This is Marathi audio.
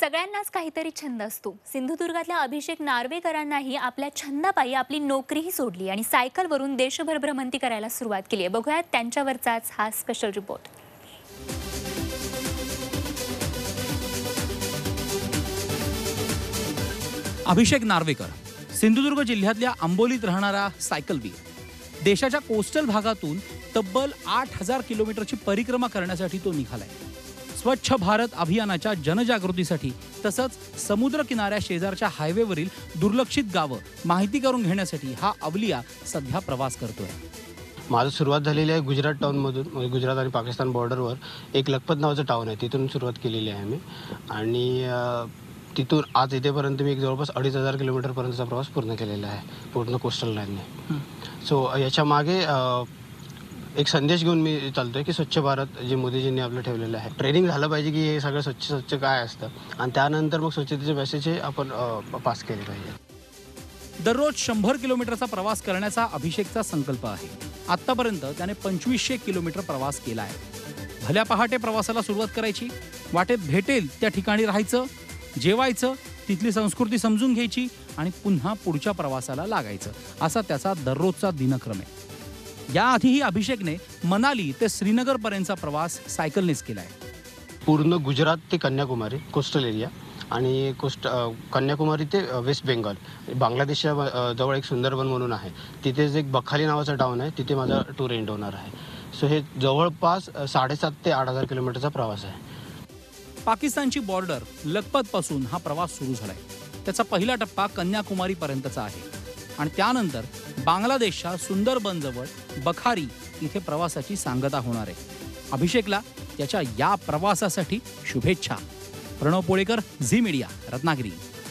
सगळ्यांनाच काहीतरी छंद असतो। सिंधुदुर्गातल्या अभिषेक नार्वेकरांनाही आपल्या छंदापायी आपली नोकरीही सोडली आणि सायकलवरून देशभर भ्रमंती करायला सुरुवात केली आहे। बघूयात त्यांच्यावरचाच हा स्पेशल रिपोर्ट। अभिषेक नार्वेकर सिंधुदुर्ग जिल्ह्यातल्या अंबोलीत राहणारा सायकलवीर। देशाच्या कोस्टल भागातून तब्बल 8000 किलोमीटरची परिक्रमा करण्यासाठी तो निघालाय। स्वच्छ भारत अभियानाच्या जनजागृतीसाठी तसंच समुद्र किनाऱ्या शेजारच्या हायवेवरील दुर्लक्षित गावं माहिती करून घेण्यासाठी हा अवलिया सध्या प्रवास करतोय। माझं सुरुवात झालेली आहे गुजरात टाउनमधून। म्हणजे गुजरात आणि पाकिस्तान बॉर्डरवर एक लखपत नावाचं टाउन आहे, तिथून सुरुवात केलेली आहे मी। आणि तिथून आज इथेपर्यंत मी एक जवळपास 2500 किलोमीटरपर्यंतचा प्रवास पूर्ण केलेला आहे, पूर्ण कोस्टल लाईनने। सो याच्या मागे एक संदेश घेऊन मी चालतोय की स्वच्छ भारत जे मोदीजींनी आपलं ठेवलेलं आहे, ट्रेनिंग झालं पाहिजे की हे सगळं स्वच्छ काय असतं आणि त्यानंतर मग स्वच्छतेचे मेसेज आपण पास केले पाहिजे। दररोज 100 किलोमीटरचा प्रवास करण्याचा अभिषेकचा संकल्प आहे। आतापर्यंत त्याने 2500 किलोमीटर प्रवास केला आहे। भल्या पहाटे प्रवासाला सुरुवात करायची, वाटेत भेटेल त्या ठिकाणी राहायचं, जेवायचं, तिथली संस्कृती समजून घ्यायची आणि पुन्हा पुढच्या प्रवासाला लागायचं, असा त्याचा दररोजचा दिनक्रम आहे। याआधीही अभिषेकने मनाली ते श्रीनगर पर्यंतचा प्रवास सायकलनेच केलाय। पूर्ण गुजरात ते कन्याकुमारी कोस्टल एरिया आणि कन्याकुमारी ते वेस्ट बेंगॉल, बांगलादेशच्या जवळ एक सुंदरबन म्हणून आहे, तिथेच एक बखाली नावाचं टाउन आहे, तिथे माझा टूर एंड होणार आहे। सो हे जवळपास 7,500 ते 8,000 किलोमीटरचा प्रवास आहे। पाकिस्तानची बॉर्डर लखपत पासून हा प्रवास सुरू झालाय। त्याचा पहिला टप्पा कन्याकुमारी पर्यंतचा आहे आणि त्यानंतर बांगलादेशच्या सुंदरबनजवळ बखारी इथे प्रवासाची सांगता होणार आहे। अभिषेकला त्याच्या या प्रवासासाठी शुभेच्छा। प्रणव पोळेकर, झी मीडिया, रत्नागिरी।